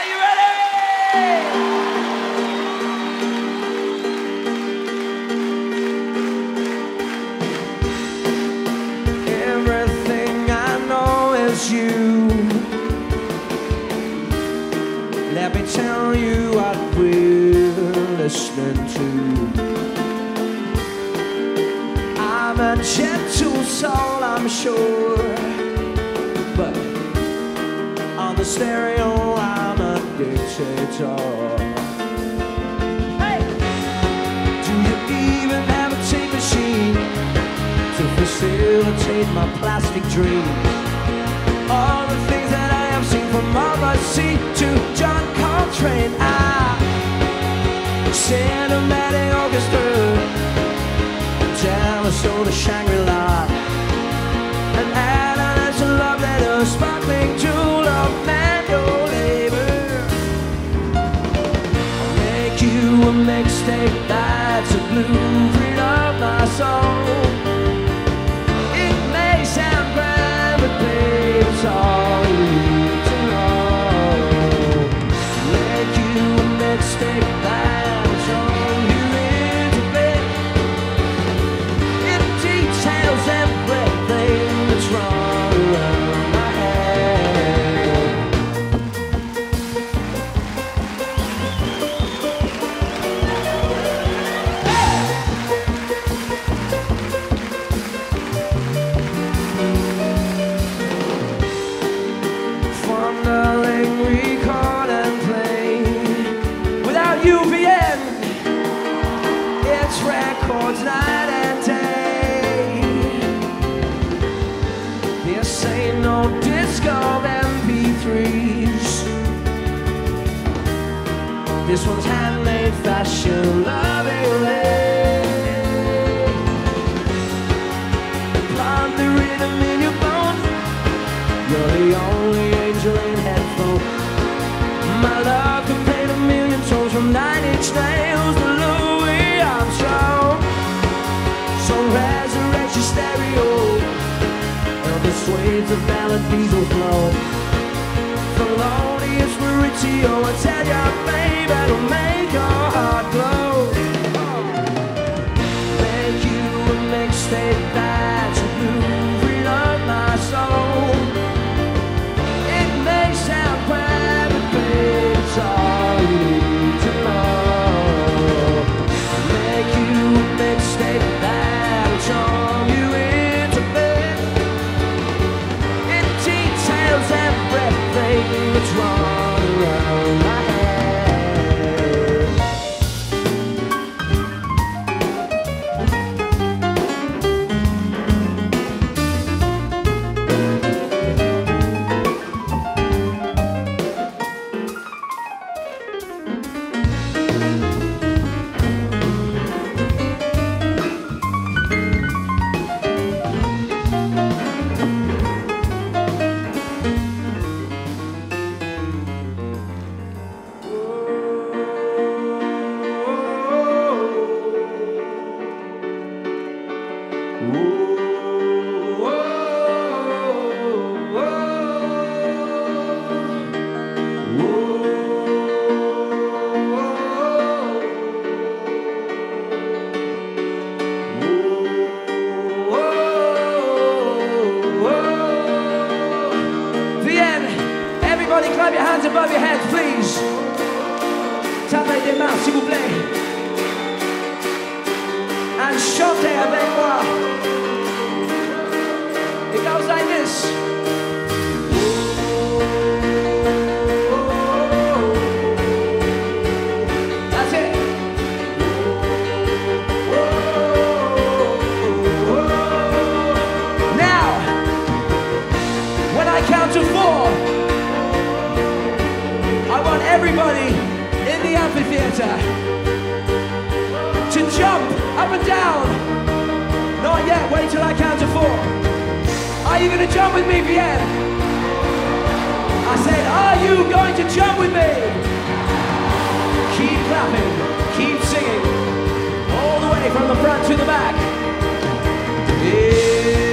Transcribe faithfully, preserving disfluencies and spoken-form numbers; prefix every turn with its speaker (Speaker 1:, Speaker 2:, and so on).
Speaker 1: you ready? Everything I know is you. Let me tell you what we're listening to. I'm a gentle soul, I'm sure, but on the stereo I'm a dictator. Hey! Do you even have a tape machine to facilitate my plastic dream? All the things that I have seen, from Mama C to John Coltrane, I cinematic orchestra, Arizona, Shangri-La, and Alan is a love letter, sparkling jewel of manual labor. I'll make you a mixtape that's a blueprint of my soul. It may sound grand, but babe, it's all you need to know. Make you a mixtape that's all you need to be. Everything that's wrong around my head. Fondling, record and play. Without U V N, it's records night and day. This ain't no disco M P threes. This one's handmade fashion, lovingly. Plant the rhythm in your bone. You're the only angel in headphone. My love can paint a million tones, from Nine Inch Nails to Louis Armstrong. So resurrect your stereo. The swades of melodies will flow. Thelonious Maurizio, I tell ya, babe, it'll make your heart glow. Make you a mixtape that's a blueprint of my soul. It may sound grand, but babe, it's all you need to know. Make you a mixtape that'll charm you into bed. Everything that's wrong around my head. Everybody clap your hands above your heads, please. Tapez des mains, s'il vous plaît. And chantez avec moi. It goes like this. That's it. Now, when I count to four, I want everybody in the amphitheater to jump up and down. Not yet, wait till I count to four. Are you going to jump with me, Vienne? I said, are you going to jump with me? Keep clapping, keep singing, all the way from the front to the back. Yeah.